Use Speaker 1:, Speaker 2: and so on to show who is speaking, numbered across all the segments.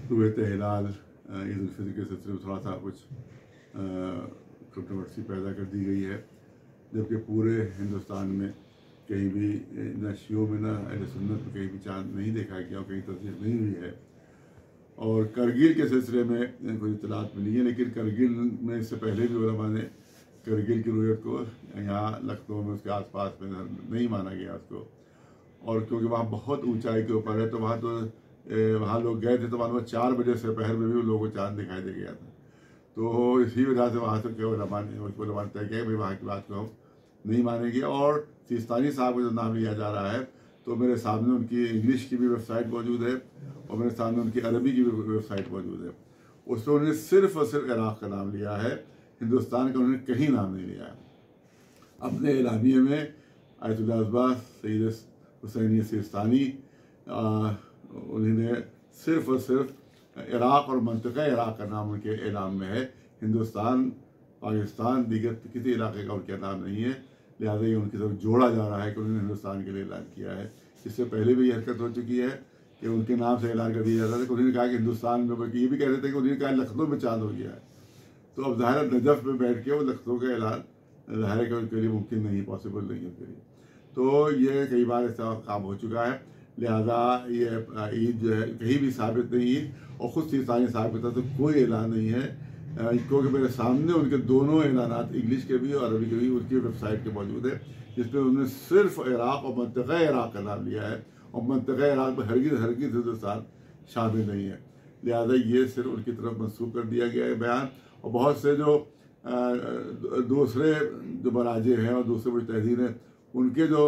Speaker 1: रुयत हिलाल ईद उल फितर के सिलसिले में थोड़ा सा कुछ कंट्रोवर्सी पैदा कर दी गई है, जबकि पूरे हिंदुस्तान में कहीं भी न शियों में न अहले सुन्नत में कहीं भी चांद नहीं देखा गया और कहीं तस्दीक नहीं हुई है। और करगिल के सिलसिले में कुछ इतलात मिली है, लेकिन करगिल में इससे पहले भी उलमा ने करगिल की रुयत को यहाँ लखनऊ में उसके आसपास में नहीं माना गया उसको, और क्योंकि वहाँ बहुत ऊंचाई के ऊपर है तो वहाँ लोग गए थे तो वहाँ 4 बजे से दोपहर में भी लोगों को चाँद दिखाई दे गया था। तो इसी वजह से वहाँ से क्या उलमा ने तय किया भाई वहाँ की बात को हम नहीं मानेंगे। और सिस्तानी साहब का जो नाम लिया जा रहा है तो मेरे सामने उनकी इंग्लिश की भी वेबसाइट मौजूद है और मेरे सामने उनकी अरबी की भी वेबसाइट मौजूद है। उसमें उन्होंने सिर्फ और सिर्फ इराक़ का नाम लिया है, हिंदुस्तान का उन्होंने कहीं नाम नहीं लिया है। अपने एलामिये में Ayatollah Abbas Saeed Hussaini Sistani उन्होंने सिर्फ और सिर्फ इराक़ और मंतक़ा इराक़ का नाम उनके एलाम में है। हिंदुस्तान, पाकिस्तान, दीगर किसी इलाके का उनका नाम नहीं है, लिहाजा ये उनकी तरफ जोड़ा जा रहा है कि उन्होंने हिंदुस्तान के लिए ऐलान किया है। इससे पहले भी ये हरकत हो चुकी है कि उनके नाम से ऐलान कर दिया जाता था कि उन्होंने कहा कि हिंदुस्तान में, बल्कि ये भी कह रहे थे कि उन्होंने कहा लखनऊ में चाँद हो गया है। तो अब ज़ाहिर नजफ़ में बैठ के वो लखनऊ का ऐलान ज़ाहिर है उनके लिए मुमकिन नहीं, पॉसिबल नहीं है उनके लिए। तो ये कई बार ऐसा काम हो चुका है, लिहाजा ये ईद जो है कहीं भी साबित नहीं है और ख़ुद सिस्तानी साहब की तरफ से कोई ऐलान नहीं है, क्योंकि मेरे सामने उनके दोनों ऐलानात इंग्लिश के भी और अरबी के भी उनकी वेबसाइट के मौजूद है, जिसमें उन्होंने सिर्फ इराक़ और मंतक़ा इराक़ का नाम लिया है और मंतक़ा इराक़ में हरगिज़ हिंदुस्तान शामिल नहीं है। लिहाजा ये सिर्फ उनकी तरफ मंसूब कर दिया गया है बयान। और बहुत से जो दूसरे जो मराजे हैं और दूसरे मुजतहिदीन हैं उनके जो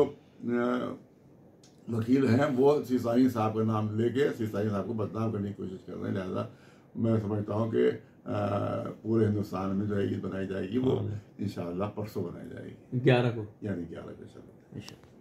Speaker 1: वकील हैं वो सिस्तानी साहब का नाम लेके सिस्तानी साहब को बदनाम करने की कोशिश कर रहे हैं। लिहाजा मैं समझता हूँ कि पूरे हिंदुस्तान में जो ईद बनाई जाएगी वो इंशाअल्लाह परसों बनाई जाएगी
Speaker 2: 11 को,
Speaker 1: यानी 11 को इंशाअल्लाह।